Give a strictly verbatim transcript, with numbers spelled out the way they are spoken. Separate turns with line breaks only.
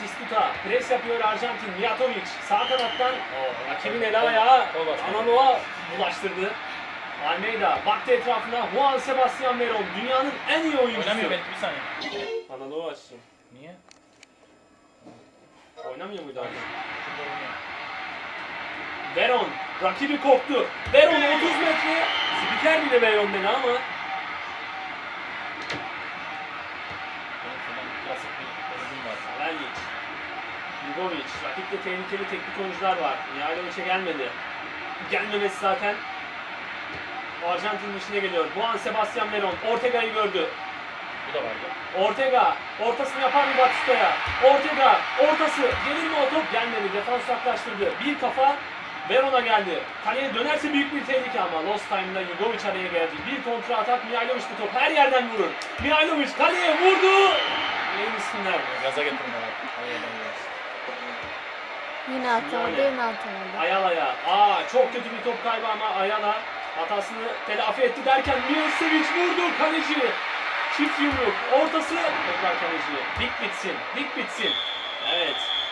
Batistuta pres yapıyor Arjantin. Mijatovic sağ kanattan o, rakibin el ayağı Ananoa bulaştırdı. Almeida baktı etrafına. Juan Sebastian Veron dünyanın en iyi oyuncusu.
Oynamıyor belki bir saniye.
Ananoa açsın.
Niye?
Oynamıyor muydu artık?
Şurada oynuyor.
Veron rakibi korktu. Veron otuz metre. Spiker bile Veron dedi ama.
Klasik bir oyun var.
Saveljic, Jugovic, rakipte tehlikeli teknik oyuncular var. Mihailovic'e gelmedi. Gelmemesi zaten Arjantin'in işine geliyor. Juan Sebastian Veron Ortega'yı gördü.
Bu da vardı.
Ortega ortasını yapar mı Batista'ya? Ortega ortası gelir mi o top? Gelmedi. Defans uzaklaştırdı. Bir kafa Veron'a geldi. Kaleye dönerse büyük bir tehlike ama Lost Time'da Jugovic araya geldi. Bir kontra atak Mihailovic bu top her yerden vurur. Mihailovic kaleye vurdu. Benim isimler.
Gaza getirme var.
Yine atamadı, yine atamadı.
Ayala'ya. Aa çok kötü bir top kaybı ama Ayala hatasını telafi etti derken Milicevic vurdu. Kaleci. Çift yumruk. Ortası. Tekrar kaleci. Dik bitsin. Dik bitsin. Evet.